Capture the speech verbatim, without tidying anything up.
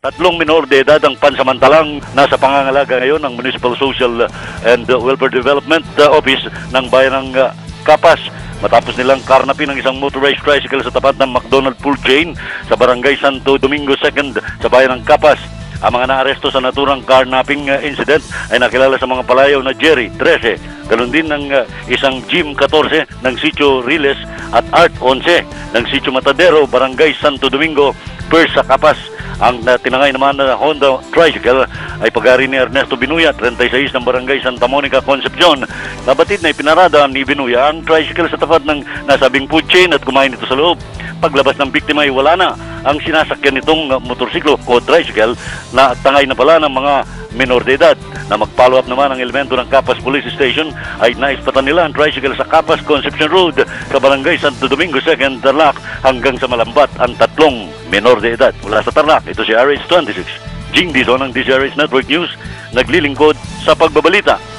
Tatlong minor de edad ang pansamantalang nasa pangangalaga ngayon ng Municipal Social and Welfare Development Office ng Bayan ng uh, Capas matapos nilang karnapin ng isang motorized tricycle sa tapat ng McDonald Food Chain sa Barangay Santo Domingo second sa Bayan ng Capas. Ang mga naaresto sa naturang carnapping uh, incident ay nakilala sa mga palayaw na Jerry, thirteen, ganun din ng uh, isang Jim, fourteen, ng Sitio Riles at Art, eleven, ng Sitio Matadero, Barangay Santo Domingo, First sa Capas. Ang uh, tinangay naman na Honda Tricycle ay pag-ari ni Ernesto Binuya, thirty-six, ng Barangay Santa Monica, Concepcion. Nabatid na ipinarada ni Binuya ang tricycle sa tapat ng nasabing food chain at kumain ito sa loob. Paglabas ng biktima ay wala na ang sinasakyan nitong uh, motorsiklo o tricycle na tangay na pala ng mga minor de edad. Na mag-follow up naman ang elemento ng Capas Police Station ay naispatan nila ang tricycle sa Capas Concepcion Road sa Barangay Santo Domingo second, Tarlac hanggang sa Malambat ang tatlong minor de edad. Mula sa Tarlac, ito si R H twenty-six. Jing Dizon ng D Z R H Network News, naglilingkod sa pagbabalita.